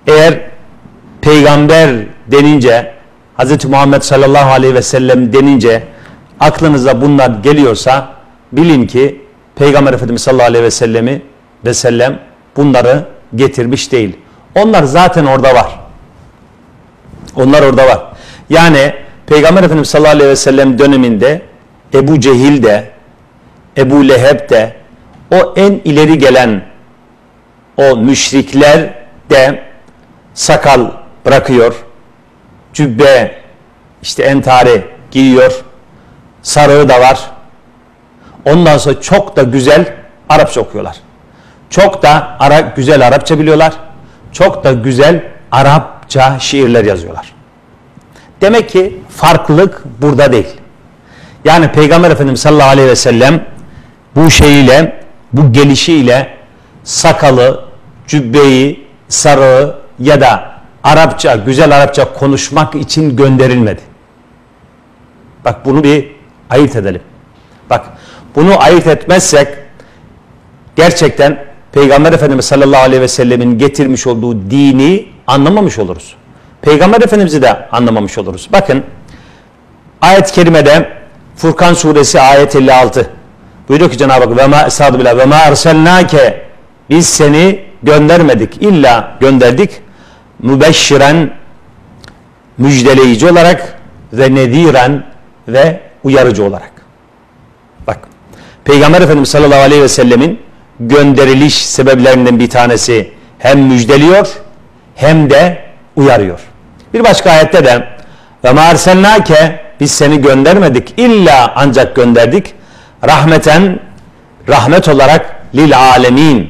Eğer peygamber denince, Hz. Muhammed sallallahu aleyhi ve sellem denince aklınıza bunlar geliyorsa bilin ki Peygamber Efendimiz sallallahu aleyhi ve sellem bunları getirmiş değil. Onlar zaten orada var. Onlar orada var. Yani Peygamber Efendimiz sallallahu aleyhi ve sellem döneminde Ebu Cehil de, Ebu Leheb de, o en ileri gelen o müşrikler de sakal bırakıyor, cübbe, işte entari giyiyor, sarığı da var. Ondan sonra çok da güzel Arapça okuyorlar. Çok da güzel Arapça biliyorlar. Çok da güzel Arapça şiirler yazıyorlar. Demek ki farklılık burada değil. Yani Peygamber Efendimiz sallallahu aleyhi ve sellem bu şeyiyle, bu gelişiyle sakalı, cübbeyi, sarığı ya da Arapça, güzel Arapça konuşmak için gönderilmedi. Bak bunu bir ayırt edelim. Bak bunu ayırt etmezsek gerçekten Peygamber Efendimiz sallallahu aleyhi ve sellemin getirmiş olduğu dini anlamamış oluruz. Peygamber Efendimiz'i de anlamamış oluruz. Bakın ayet-i kerimede Furkan suresi ayet 56 buyuruyor ki Cenab-ı Hak ve ma erselnake, biz seni göndermedik, illa gönderdik mübeşşiren, müjdeleyici olarak ve nediren ve uyarıcı olarak. Bak Peygamber Efendimiz sallallahu aleyhi ve sellemin gönderiliş sebeplerinden bir tanesi hem müjdeliyor hem de uyarıyor. Bir başka ayette de ve ma erselnake, biz seni göndermedik, illa ancak gönderdik rahmeten, rahmet olarak lil alemin,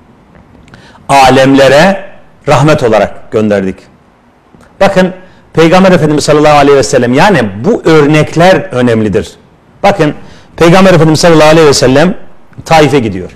alemlere rahmet olarak gönderdik. Bakın Peygamber Efendimiz sallallahu aleyhi ve sellem, yani bu örnekler önemlidir. Bakın Peygamber Efendimiz sallallahu aleyhi ve sellem Taif'e gidiyor.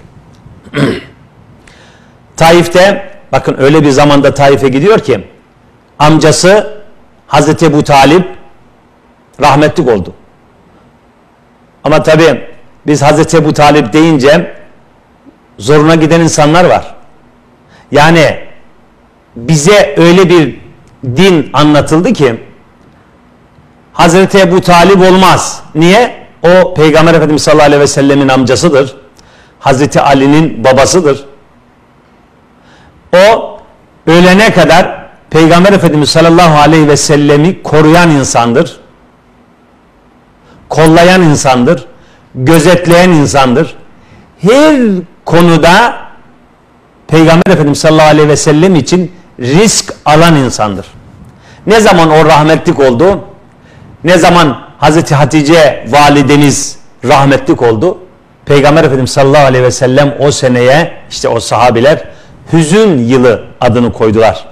Taif'te bakın öyle bir zamanda Taif'e gidiyor ki amcası Hazreti Ebu Talib rahmetlik oldu. Ama tabi biz Hazreti Ebu Talib deyince zoruna giden insanlar var. Yani bize öyle bir din anlatıldı ki Hazreti Ebu Talib olmaz. Niye? O Peygamber Efendimiz sallallahu aleyhi ve sellemin amcasıdır. Hazreti Ali'nin babasıdır. O ölene kadar Peygamber Efendimiz sallallahu aleyhi ve sellemi koruyan insandır. Kollayan insandır. Gözetleyen insandır. Her konuda Peygamber Efendimiz sallallahu aleyhi ve sellem için risk alan insandır. Ne zaman o rahmetlik oldu? Ne zaman Hazreti Hatice valideniz rahmetlik oldu? Peygamber Efendimiz sallallahu aleyhi ve sellem o seneye, işte o sahabiler hüzün yılı adını koydular.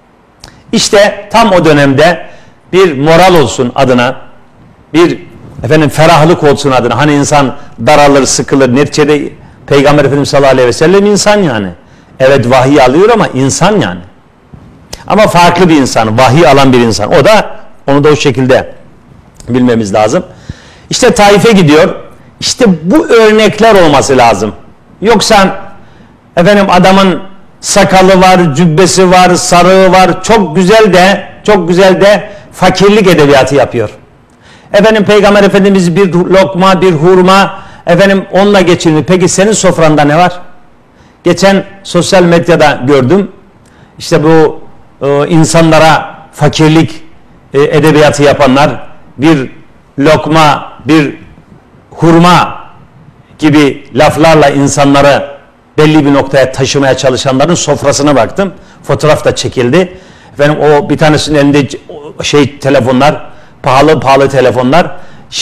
İşte tam o dönemde bir moral olsun adına, bir ferahlık olsun adına, hani insan daralır, sıkılır, neticede Peygamber Efendimiz sallallahu aleyhi ve sellem insan yani. Evet vahiy alıyor ama insan yani. Ama farklı bir insan, vahiy alan bir insan. Onu da o şekilde bilmemiz lazım. İşte Taif'e gidiyor. İşte bu örnekler olması lazım. Yoksa adamın sakalı var, cübbesi var, sarığı var. Çok güzel de fakirlik edebiyatı yapıyor. Peygamber Efendimiz bir lokma, bir hurma onunla geçirmiş. Peki senin sofranda ne var? Geçen sosyal medyada gördüm. İşte bu insanlara fakirlik edebiyatı yapanlar, bir lokma, bir hurma gibi laflarla insanları belli bir noktaya taşımaya çalışanların sofrasına baktım. Fotoğraf da çekildi. O bir tanesinin elinde telefonlar, pahalı telefonlar.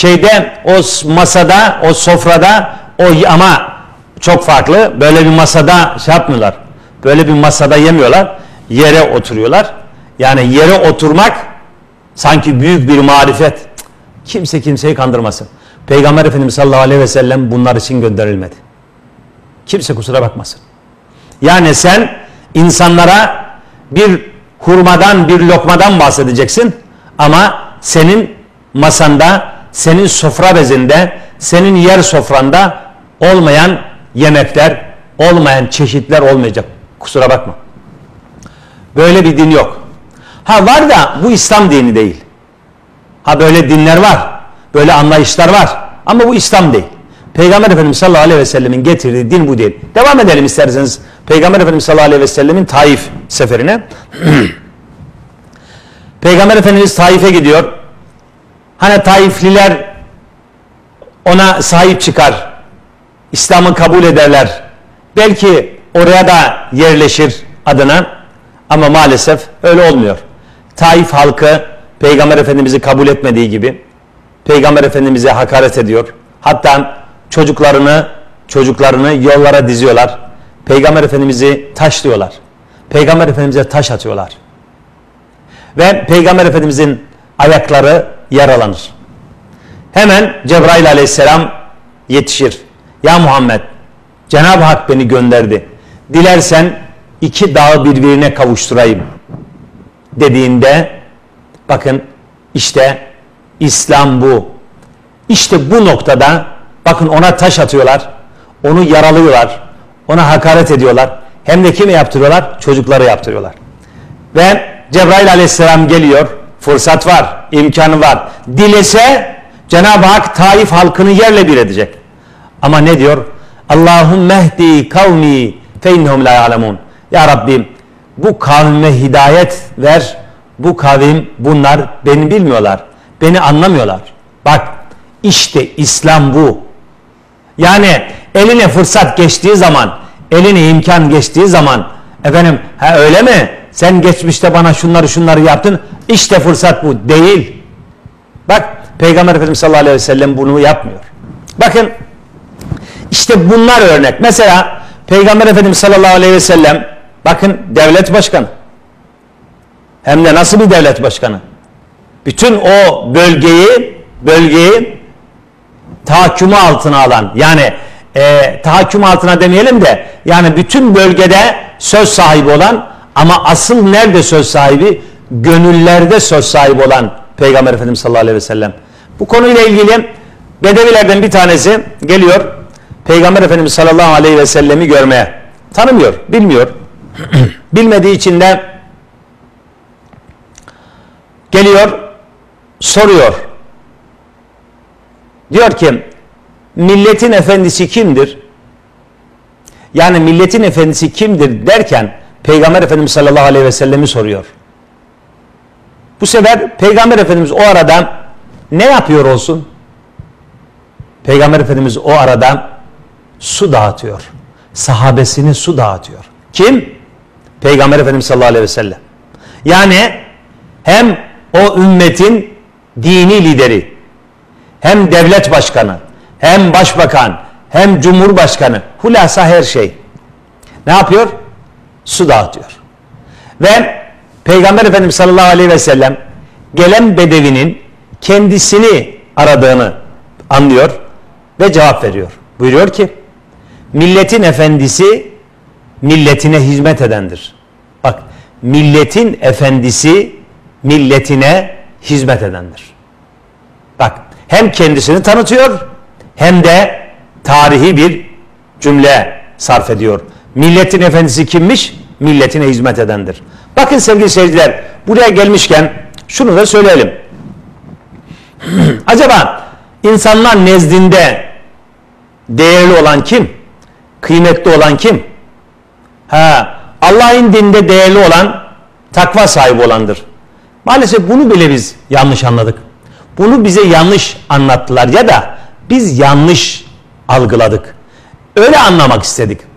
O masada, o sofrada, ama çok farklı. Böyle bir masada yapmıyorlar. Böyle bir masada yemiyorlar. Yere oturuyorlar. Yani yere oturmak sanki büyük bir marifet. Kimse kimseyi kandırmasın. Peygamber Efendimiz sallallahu aleyhi ve sellem bunlar için gönderilmedi. Kimse kusura bakmasın. Yani sen insanlara bir hurmadan, bir lokmadan bahsedeceksin ama senin masanda, senin sofra bezinde, senin yer sofranda olmayan yemekler, olmayan çeşitler olmayacak. Kusura bakma. Böyle bir din yok. Ha var da bu İslam dini değil. Ha böyle dinler var. Böyle anlayışlar var. Ama bu İslam değil. Peygamber Efendimiz sallallahu aleyhi ve sellemin getirdiği din bu değil. Devam edelim isterseniz. Peygamber Efendimiz sallallahu aleyhi ve sellemin Taif seferine. Peygamber Efendimiz Taif'e gidiyor. Hani Taifliler ona sahip çıkar. İslam'ı kabul ederler. Belki oraya da yerleşir adına. Ama maalesef öyle olmuyor. Taif halkı Peygamber Efendimiz'i kabul etmediği gibi Peygamber Efendimiz'e hakaret ediyor. Hatta çocuklarını yollara diziyorlar. Peygamber Efendimiz'i taşlıyorlar. Peygamber Efendimiz'e taş atıyorlar. Ve Peygamber Efendimiz'in ayakları yaralanır. Hemen Cebrail aleyhisselam yetişir. Ya Muhammed, Cenab-ı Hak beni gönderdi. Dilersen iki dağı birbirine kavuşturayım dediğinde bakın işte İslam bu. İşte bu noktada bakın ona taş atıyorlar. Onu yaralıyorlar. Ona hakaret ediyorlar. Hem de kime yaptırıyorlar? Çocuklara yaptırıyorlar. Ve Cebrail aleyhisselam geliyor. Fırsat var, imkanı var. Dilese Cenab-ı Hak Taif halkını yerle bir edecek. Ama ne diyor? Allahümme ehdi kavmi fe innehum la ya'lemun. Ya Rabbim bu kavme hidayet ver. Bu kavim bunlar beni bilmiyorlar. Beni anlamıyorlar. Bak işte İslam bu. Yani eline fırsat geçtiği zaman, eline imkan geçtiği zaman efendim ha öyle mi? Sen geçmişte bana şunları yaptın. İşte fırsat bu. Değil. Bak Peygamber Efendimiz sallallahu aleyhi ve sellem bunu yapmıyor. Bakın işte bunlar örnek. Mesela Peygamber Efendimiz sallallahu aleyhi ve sellem bakın devlet başkanı. Hem de nasıl bir devlet başkanı? Bütün o bölgeyi tahakkümü altına alan yani tahakküm altına demeyelim de yani bütün bölgede söz sahibi olan ama asıl nerede söz sahibi? Gönüllerde söz sahibi olan Peygamber Efendimiz sallallahu aleyhi ve sellem. Bu konuyla ilgili Bedevilerden bir tanesi geliyor Peygamber Efendimiz sallallahu aleyhi ve sellemi görmeye. Tanımıyor, bilmiyor. Bilmediği için de geliyor, soruyor. Diyor ki milletin efendisi kimdir? Yani milletin efendisi kimdir derken Peygamber Efendimiz sallallahu aleyhi ve sellemi soruyor. Bu sefer Peygamber Efendimiz o arada ne yapıyor olsun? Peygamber Efendimiz o arada su dağıtıyor. Sahabesine su dağıtıyor. Kim? Peygamber Efendimiz sallallahu aleyhi ve sellem. Yani hem o ümmetin dini lideri, hem devlet başkanı, hem başbakan, hem cumhurbaşkanı, hulasa her şey. Ne yapıyor? Su dağıtıyor. Ve Peygamber Efendimiz sallallahu aleyhi ve sellem gelen bedevinin kendisini aradığını anlıyor ve cevap veriyor. Buyuruyor ki milletin efendisi milletine hizmet edendir. Bak milletin efendisi milletine hizmet edendir. Bak hem kendisini tanıtıyor hem de tarihi bir cümle sarf ediyor. Milletin efendisi kimmiş? Milletine hizmet edendir. Bakın sevgili seyirciler buraya gelmişken şunu da söyleyelim. Acaba insanlar nezdinde değerli olan kim? Kıymetli olan kim? Allah'ın dininde değerli olan takva sahibi olandır. Maalesef bunu bile biz yanlış anladık. Bunu bize yanlış anlattılar ya da biz yanlış algıladık. Öyle anlamak istedik.